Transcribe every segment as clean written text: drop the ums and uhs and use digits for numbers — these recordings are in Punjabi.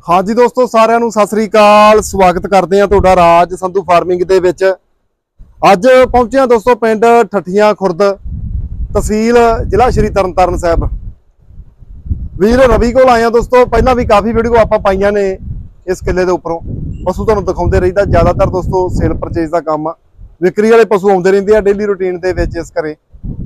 हाँ जी दोस्तों साਰਿਆਂ ਨੂੰ ਸਤਿ ਸ੍ਰੀ ਅਕਾਲ ਸਵਾਗਤ ਕਰਦੇ ਆ ਤੁਹਾਡਾ ਰਾਜ ਸੰਧੂ ਫਾਰਮਿੰਗ ਦੇ ਵਿੱਚ। ਅੱਜ ਪਹੁੰਚੇ ਆ ਦੋਸਤੋ ਪਿੰਡ ਠੱਠੀਆਂ ਖੁਰਦ ਤਹਿਸੀਲ ਜ਼ਿਲ੍ਹਾ ਸ਼੍ਰੀ ਤਰਨਤਾਰਨ ਸਾਹਿਬ। ਵੀਰ ਰਵੀ ਕੋਲ ਆਏ ਆ ਦੋਸਤੋ। ਪਹਿਲਾਂ ਵੀ ਕਾਫੀ ਵੀਡੀਓ ਆਪਾਂ ਪਾਈਆਂ ਨੇ ਇਸ ਕਿੱਲੇ ਦੇ ਉੱਪਰੋਂ। ਪਸ਼ੂ ਤੁਹਾਨੂੰ ਦਿਖਾਉਂਦੇ ਰਹੀਦਾ। ਜ਼ਿਆਦਾਤਰ ਦੋਸਤੋ ਸੇਲ ਪਰਚੇਜ ਦਾ ਕੰਮ ਆ। ਵਿਕਰੀ ਵਾਲੇ ਪਸ਼ੂ ਆਉਂਦੇ ਰਹਿੰਦੇ ਆ ਡੇਲੀ ਰੂਟੀਨ ਦੇ ਵਿੱਚ। ਇਸ ਕਰੇ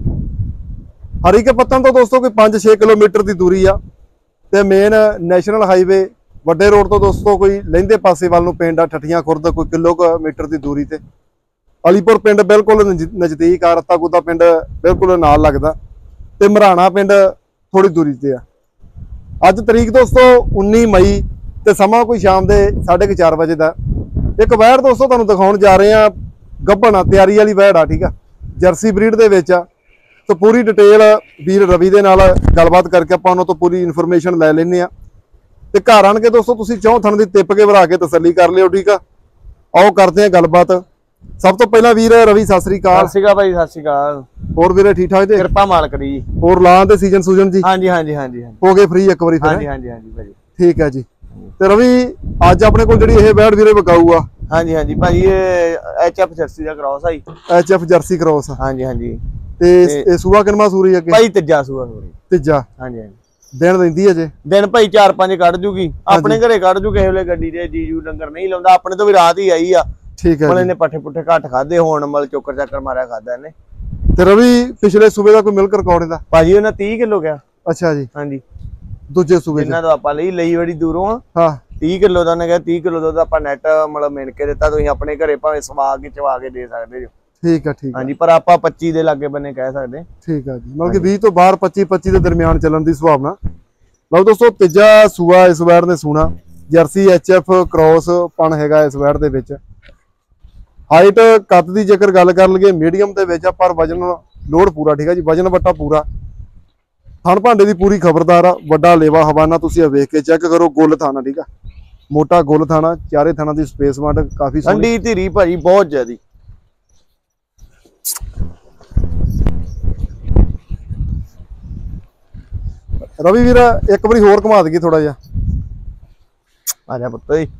ਹਰੀਕੇ ਪੱਤਨ ਤੋਂ ਦੋਸਤੋ ਕੋਈ 5-6 ਕਿਲੋਮੀਟਰ ਦੀ ਦੂਰੀ ਆ ਤੇ ਮੇਨ ਨੈਸ਼ਨਲ ਹਾਈਵੇ ਵੱਡੇ रोड तो दोस्तों कोई लहिंदे पासे वाल नूं पिंड ठठियां खुरद कोई किलोमीटर की दूरी ते। अलीपुर पिंड बिल्कुल नज़दीक आ। रत्ता गुदा पिंड बिल्कुल नाल लगदा ते मराणा पिंड थोड़ी दूरी ते आ। अज तरीक दोस्तों 19 मई ते समा कोई शाम के 4:30 बजे का। एक वैड़ दोस्तों तुहानूं दिखाउण जा रहे हैं। गब्बन तैयारी वाली वैड़ आ, ठीक है, जर्सी ब्रीड दे विच आ। तो पूरी डिटेल वीर रवि दे नाल गलबात करके आपां उन्हां तों पूरी इन्फॉर्मेशन लै लैंदे आ। ਤੇ ਘਰ ਆਣ ਕੇ ਦੋਸਤੋ ਤੁਸੀਂ ਚੌਂ ਥਣ ਦੀ ਟਿੱਪ ਕੇ ਭਰਾ ਕੇ ਤਸੱਲੀ ਕਰ ਲਿਓ, ਠੀਕ ਆ। ਆਓ ਕਰਦੇ ਆ ਗੱਲਬਾਤ। ਸਭ ਤੋਂ ਪਹਿਲਾਂ ਵੀਰ ਰਵੀ ਸਤਿ ਸ੍ਰੀ ਅਕਾਲ। ਸਤਿ ਸ੍ਰੀ ਅਕਾਲ ਭਾਈ, ਸਤਿ ਸ੍ਰੀ ਅਕਾਲ। ਹੋਰ ਵੀਰੇ ਠੀਕ ਠਾਕ ਜੀ? ਕਿਰਪਾ ਮਾਲਕ ਦੀ ਜੀ। ਹੋਰ ਲਾਂ ਦੇ ਸੀਜ਼ਨ ਸੂਜਨ ਜੀ? ਹਾਂਜੀ ਹਾਂਜੀ ਹਾਂਜੀ ਹੋ ਗਏ ਫ੍ਰੀ ਇੱਕ ਵਾਰੀ ਫਿਰ? ਹਾਂਜੀ ਹਾਂਜੀ ਹਾਂਜੀ ਭਾਜੀ, ਠੀਕ ਹੈ ਜੀ। ਤੇ ਰਵੀ ਅੱਜ ਆਪਣੇ ਕੋਲ ਜਿਹੜੀ ਇਹ ਵੈੜ ਵੀਰੇ ਵਿਕਾਊ ਆ? ਹਾਂਜੀ ਹਾਂਜੀ ਭਾਜੀ, ਇਹ ਐਚਐਫ ਜਰਸੀ ਦਾ ਕ੍ਰਾਸ ਆ ਜੀ। HF jersey cross? ਹਾਂਜੀ ਹਾਂਜੀ। ਤੇ ਇਹ ਸੂਆ ਕਿੰਨਵਾਂ ਸੂਰੀ ਅੱਗੇ? ਭਾਈ ਤੀਜਾ ਸੂਆ ਸੂਰੀ। ਤੀਜਾ? ਹਾਂਜੀ ਹਾਂਜੀ। ਦਿਨ ਰਹਿੰਦੀ ਹੈ ਜੇ? ਦਿਨ ਭਾਈ 4-5 ਕੱਢ ਜੂਗੀ। ਆਪਣੇ ਘਰੇ ਕੱਢ ਜੂ, ਕਿਸੇ ਵੇਲੇ ਗੱਡੀ ਦੇ ਜੀਜੂ ਡੰਗਰ ਨਹੀਂ ਲਾਉਂਦਾ। ਆਪਣੇ ਤੋਂ ਵੀ ਰਾਤ ਹੀ ਆਈ ਆ। ਠੀਕ ਹੈ। ਮਲੇ ਨੇ ਪੱਠੇ ਪੁੱਠੇ ਘੱਟ ਖਾਦੇ, ਹੁਣ ਮਲ ਚੋਕਰ ਚੱਕਰ ਮਾਰਿਆ ਖਾਦਾ ਇਹਨੇ। ਤੇ ਰਵੀ ਪਿਛਲੇ ਸੂਬੇ ਦਾ ਕੋਈ ਮਿਲਕ ਰਿਕਾਰਡ ਇਹਦਾ? ਭਾਜੀ ਉਹਨਾਂ 30 ਕਿਲੋ ਗਿਆ। ਅੱਛਾ ਜੀ। ਹਾਂਜੀ। ਦੂਜੇ ਸੂਬੇ ਇਹਨਾਂ ਤੋਂ ਆਪਾਂ ਲਈ ਬੜੀ ਦੂਰੋਂ ਆ। ਹਾਂ। 30 ਕਿਲੋ ਦਾ ਉਹਨੇ ਕਿਹਾ 30 ਕਿਲੋ ਦੁੱਧ ਆਪਾਂ ਨੈਟ ਮਤਲਬ ਮਿਣ ਕੇ ਦਿੱਤਾ। ਤੁਸੀਂ ਆਪਣੇ ਘਰੇ ਭਾਵੇਂ ਸਵਾ ਕੇ ਚਵਾ ਕੇ ਦੇ ਸਕਦੇ ਹੋ। ਠੀਕ ਹੈ ਠੀਕ ਹੈ। ਹਾਂਜੀ, ਪਰ ਆਪਾਂ 25 ਦੇ ਲਾਗੇ ਬੰਨੇ ਕਹਿ ਸਕਦੇ। ਠੀਕ ਹੈ ਜੀ। ਮਤਲਬ ਕਿ 20 ਤੋਂ ਬਾਹਰ 25 ਦੇ ਦਰਮਿਆਨ ਚੱਲਣ ਦੀ ਸੰਭਾਵਨਾ। ਲਓ ਦੋਸਤੋ ਤੀਜਾ ਸੂਆ ਇਸ ਵੈੜ ਨੇ ਸੂਣਾ। ਜਰਸੀ ਐਚਐਫ ਕ੍ਰਾਸ ਪਣ ਹੈਗਾ ਇਸ ਵੈੜ ਦੇ ਵਿੱਚ। ਹਾਈਟ ਕੱਦ ਦੀ ਜੇਕਰ ਗੱਲ ਕਰ ਲਈਏ ਮੀਡੀਅਮ ਦੇ ਵਿੱਚ ਆ, ਪਰ ਵਜਨ ਲੋਡ ਪੂਰਾ, ਠੀਕ ਹੈ ਜੀ। ਵਜਨ ਵੱਟਾ ਪੂਰਾ। ਥਣ ਭਾਂਡੇ ਦੀ ਪੂਰੀ ਖਬਰਦਾਰ ਆ। ਵੱਡਾ ਲੇਵਾ ਹਵਾਨਾ ਤੁਸੀਂ ਵੇਖ ਕੇ ਚੈੱਕ ਕਰੋ। ਗੁੱਲ ਥਾਣਾ, ਠੀਕ ਆ, ਮੋਟਾ ਗੁੱਲ ਥਾਣਾ। ਚਾਰੇ ਥਾਣਾ ਦੀ ਸਪੇਸ ਵੰਡ ਕਾਫੀ ਠੰਡੀ ਧੀਰੀ ਭਾਜੀ ਬਹੁਤ ਜ਼ਿਆਦੀ। ਰਵੀ ਵੀਰ ਇੱਕ ਵਾਰੀ ਹੋਰ ਘੁਮਾ ਦਈਏ ਥੋੜਾ ਜਿਹਾ। ਆ ਜਾ ਪੁੱਤ ਜੀ।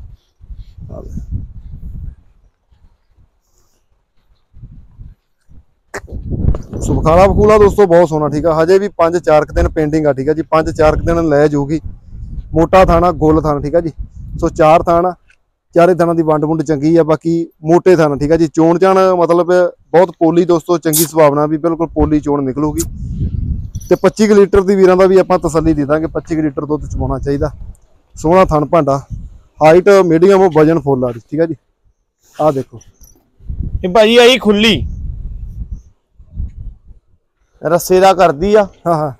ਸੁਬਖਾਲਾ ਬਖੂਲਾ ਦੋਸਤੋ ਬਹੁਤ ਸੋਹਣਾ, ਠੀਕ ਆ। ਹਜੇ ਵੀ 5-4 ਦਿਨ ਪੇਂਡਿੰਗ ਆ, ਠੀਕ ਆ ਜੀ। 5-4 ਦਿਨ ਲੈ ਜਾਊਗੀ। ਮੋਟਾ ਥਾਣਾ, ਗੋਲ ਥਾਣਾ, ਠੀਕ ਆ ਜੀ। ਸੋ 4 ਥਾਣਾ, ਚਾਰੇ ਥਾਣਾ ਦੀ ਵੰਡ ਵੁੰਡ ਚੰਗੀ ਆ। ਬਾਕੀ ਮੋਟੇ ਥਾਣਾ, ਠੀਕ ਆ ਜੀ। ਚੋਣ ਚਾਣ ਮਤਲਬ ਬਹੁਤ ਪੋਲੀ ਦੋਸਤੋ, ਚੰਗੀ ਸੁਭਾਵਨਾ ਵੀ ਬਿਲਕੁਲ ਪੋਲੀ ਚੋਣ ਨਿਕਲੂਗੀ। ਤੇ 25 ਲੀਟਰ ਦੀ ਵੀਰਾਂ ਦਾ ਵੀ ਆਪਾਂ ਤਸੱਲੀ ਦੇ ਦਾਂਗੇ। 25 ਲੀਟਰ ਦੁੱਧ ਚਵਾਉਣਾ ਚਾਹੀਦਾ। ਸੋਹਣਾ ਥਣ ਭਾਂਡਾ, ਹਾਈਟ ਮੀਡੀਅਮ, ਵਜਨ ਫੁੱਲ ਆ, ਠੀਕ ਆ ਜੀ। ਆਹ ਦੇਖੋ ਇਹ ਭਾਜੀ ਆਈ ਖੁੱਲੀ ਰੱਸੇ ਦਾ ਕਰਦੀ ਆ। ਹਾਂ ਹਾਂ।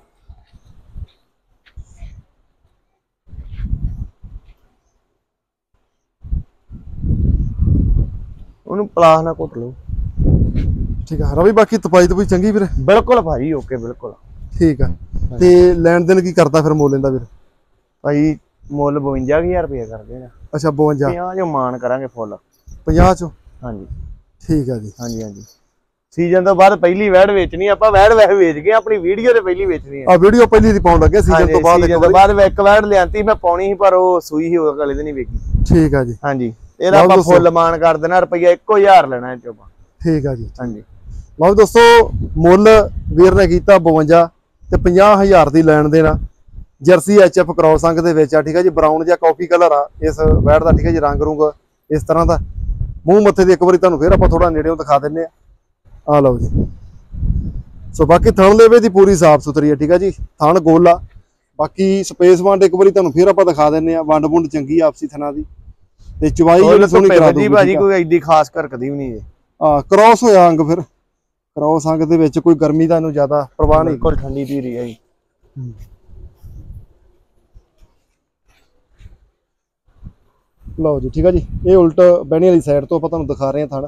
ਉਹਨੂੰ ਪਲਾਸ ਨਾ ਘੁੱਟ ਲਓ, ਠੀਕ ਆ ਰਵੀ। ਬਾਕੀ ਤਪਾਈ ਤਪਾਈ ਚੰਗੀ ਵੀਰੇ? ਬਿਲਕੁਲ ਭਾਜੀ, ਓਕੇ ਬਿਲਕੁਲ। ਠੀਕ ਆ। ਤੇ ਲੈਣ ਦੇਣ ਕੀ ਕਰਦਾ ਫਿਰ ਮੁੱਲ ਇਹਦਾ ਵੀਰ? ਭਾਜੀ ਮੁੱਲ 52000 ਰੁਪਏ ਕਰਦੇ ਨੇ। ਅੱਛਾ 52? 50 ਜੋ ਮਾਨ ਕਰਾਂਗੇ ਫੁੱਲ। 50 ਚੋਂ? ਹਾਂਜੀ ਠੀਕ ਆ ਜੀ। ਹਾਂਜੀ ਹਾਂਜੀ। ਸੀਜ਼ਨ ਤੋਂ ਬਾਅਦ ਪਹਿਲੀ ਵੈੜ ਵੇਚਣੀ ਆਪਾਂ। ਵੈੜ ਵੈਸੇ ਵੇਚ ਗਏ, ਆਪਣੀ ਵੀਡੀਓ ਤੇ ਪਹਿਲੀ ਵੇਚਣੀ ਆ। ਵੀਡੀਓ ਪਹਿਲੀ ਦੀ ਪਾਉਣ ਲੱਗੇ ਸੀਜ਼ਨ ਤੋਂ ਬਾਅਦ? ਇੱਕ ਵੈੜ ਲਿਆਂਤੀ ਮੈਂ ਪਾਉਣੀ ਸੀ, ਪਰ ਉਹ ਸੂਈ ਸੀ, ਉਹ ਅਗਲੇ ਦਿਨ ਹੀ ਵੇਖੀ। ਠੀਕ ਆ ਜੀ। ਹਾਂਜੀ। ਇਹਦਾ ਆਪਾਂ ਫੁੱਲ ਮਾਨ ਕਰ ਦੇਣਾ। ਰੁਪਈਆ 1000 ਲੈਣਾ ਇਹ ਚੋਂ। ਠੀਕ ਆ ਜੀ। ਹਾਂਜੀ। ਲਓ ਦੋਸਤੋ ਮੁੱਲ ਵੀਰ ਨੇ ਕੀਤਾ 52 ਤੇ 50000 ਦੀ ਲੈਣ ਦੇਣਾ। ਜਰਸੀ ਐਚਐਫ ਕ੍ਰਾਸ ਅੰਗ ਦੇ ਵਿੱਚ ਆ, ਠੀਕ ਹੈ ਜੀ। ਬਰਾਊਨ ਜਾਂ ਕਾਫੀ ਕਲਰ ਆ ਇਸ ਵੈੜ ਦਾ, ਠੀਕ ਹੈ ਜੀ। ਰੰਗ ਰੁੰਗ ਇਸ ਤਰ੍ਹਾਂ ਦਾ। ਮੂੰਹ ਮੱਥੇ ਦੀ ਇੱਕ ਵਾਰੀ ਤੁਹਾਨੂੰ ਫੇਰ ਆਪਾਂ ਥੋੜਾ ਨੇੜਿਓਂ ਦਿਖਾ ਦਿੰਨੇ ਆ ਲਓ ਜੀ। ਸੋ ਬਾਕੀ ਥਣ ਲੇਵੇ ਦੀ ਪੂਰੀ ਸਾਫ ਸੁਥਰੀ ਹੈ, ਠੀਕ ਹੈ ਜੀ। ਥਣ ਗੋਲ ਆ। ਬਾਕੀ ਸਪੇਸ ਵੰਡ ਇੱਕ ਵਾਰੀ ਤੁਹਾਨੂੰ ਫੇਰ ਆਪਾਂ ਦਿਖਾ ਦਿੰਨੇ ਆ। ਵੰਡ ਵੁੰਡ ਚੰਗੀ ਆਪਸੀ ਥਣਾ ਦੀ। ਤੇ ਚਵਾਈ ਜਿਹੜੀ ਸੋਹਣੀ ਕਰਾ ਦੂਗੀ ਭਾਜੀ, ਕੋਈ ਐਡੀ ਖਾਸ ਕਰਕਦੀ ਵੀ ਨਹੀਂ। ਕ੍ਰਾਸ ਹੋਇਆ ਅੰਗ, ਫਿਰ ਕ੍ਰਾਸ ਅੰਗ ਦੇ ਵਿੱਚ ਕੋਈ ਗਰਮੀ ਦਾ ਇਹਨੂੰ ਜ਼ਿਆਦਾ ਪ੍ਰਵਾਹ ਨਹੀਂ। ਬਿਲਕੁਲ ਠੰਡੀ ਧੀਰੀ ਹੈ ਜੀ। ਲਓ ਜੀ, ਠੀਕ ਆ ਜੀ। ਇਹ ਉਲਟ ਬਹਿਣੀ ਵਾਲੀ ਸਾਈਡ ਤੋਂ ਆਪਾਂ ਤੁਹਾਨੂੰ ਦਿਖਾ ਰਹੇ ਹਾਂ ਥਣ।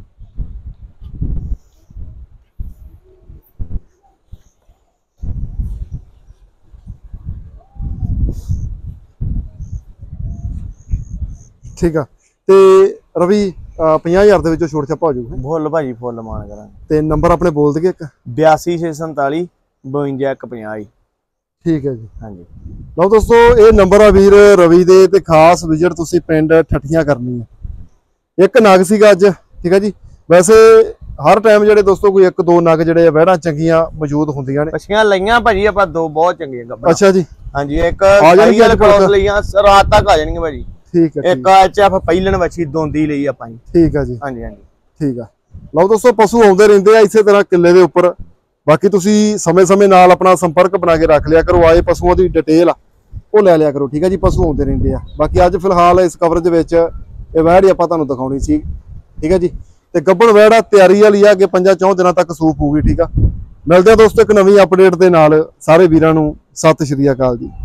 ਠੀਕ ਆ। ਤੇ ਰਵੀ 50000 ਦੇ ਵਿੱਚੋਂ ਛੋਟ ਛੱਪਾ ਹੋ ਜਾਊਗਾ? ਫੁੱਲ ਭਾਜੀ, ਫੁੱਲ ਮਾਨ ਕਰਾਂਗੇ। ਤੇ ਨੰਬਰ ਆਪਣੇ ਬੋਲ ਦਈਏ ਇੱਕ? 82 647 52 150। ਠੀਕ ਹੈ ਜੀ। ਹਾਂਜੀ ਲਓ ਦੋਸਤੋ ਇਹ ਨੰਬਰ ਆ ਵੀਰ ਰਵੀ ਦੇ ਤੇ ਖਾਸ ਵਿਜ਼ਿਟ ਤੁਸੀਂ ਪਿੰਡ ਠੱਠੀਆਂ ਕਰਨੀ ਹੈ। ਇੱਕ ਨਗ ਸੀਗਾ ਅੱਜ, ਠੀਕ ਹੈ ਜੀ। ਵੈਸੇ ਹਰ ਟਾਈਮ ਜਿਹੜੇ ਦੋਸਤੋ ਕੋਈ ਇੱਕ ਦੋ ਨਗ ਜਿਹੜੇ ਆ ਵਹਿੜਾਂ ਚੰਗੀਆਂ ਮੌਜੂਦ ਹੁੰਦੀਆਂ ਨੇ। ਪਛੀਆਂ ਲਈਆਂ ਭਾਜੀ ਆਪਾਂ ਦੋ ਬਹੁਤ ਚੰਗੀਆਂ ਗੱਭਣਾ। ਅੱਛਾ ਜੀ। ਹਾਂਜੀ ਇੱਕ ਜਾਣਗੀਆਂ ਸਾਈਕਲ ਕ੍ਰੋਸ ਲਈਆਂ ਰਾਤ ਤੱਕ ਆ ਜਾਣਗੀਆਂ ਭਾਜੀ। ਠੀਕ ਹੈ। ਇੱਕ ਐਚਐਫ ਪਹਿਲਣ ਵੱਛੀ ਦੋਂਦੀ ਲਈ ਆਪਾਂ ਜੀ। ਠੀਕ ਆ ਜੀ। ਹਾਂਜੀ ਹਾਂਜੀ ਠੀਕ ਆ। ਲਓ ਦੋਸਤੋ ਪਸ਼ੂ ਆਉਂਦੇ ਰਹਿੰਦੇ ਆ ਇਸੇ ਤਰ੍ਹਾਂ ਕਿੱਲੇ ਦੇ ਉੱਪਰ। ਬਾਕੀ ਤੁਸੀਂ ਸਮੇਂ-ਸਮੇਂ ਨਾਲ ਆਪਣਾ ਸੰਪਰਕ ਬਣਾ ਕੇ ਰੱਖ ਲਿਆ ਕਰੋ। ਆਏ ਪਸ਼ੂਆਂ ਦੀ ਡਿਟੇਲ ਉਹ ਲੈ ਲਿਆ ਕਰੋ, ਠੀਕ ਹੈ ਜੀ। ਪਸ਼ੂ ਆਉਂਦੇ ਰਹਿੰਦੇ ਆ। ਬਾਕੀ ਅੱਜ ਫਿਲਹਾਲ ਇਸ ਕਵਰੇਜ ਵਿੱਚ ਇਹ ਵਹਿੜ ਹੀ ਆਪਾਂ ਤੁਹਾਨੂੰ ਦਿਖਾਉਣੀ ਸੀ, ਠੀਕ ਹੈ ਜੀ। ਤੇ ਗੱਭਣ ਵਹਿੜ ਆ, ਤਿਆਰੀ ਵਾਲੀ ਆ ਕਿ 5-4 ਦਿਨਾਂ ਤੱਕ ਸੂਪ ਹੋਊਗੀ, ਠੀਕ ਆ। ਮਿਲਦੇ ਆ ਦੋਸਤੋ ਇੱਕ ਨਵੀਂ ਅਪਡੇਟ ਦੇ ਨਾਲ। ਸਾਰੇ ਵੀਰਾਂ ਨੂੰ ਸਤਿ ਸ਼੍ਰੀ ਅਕਾਲ ਜੀ।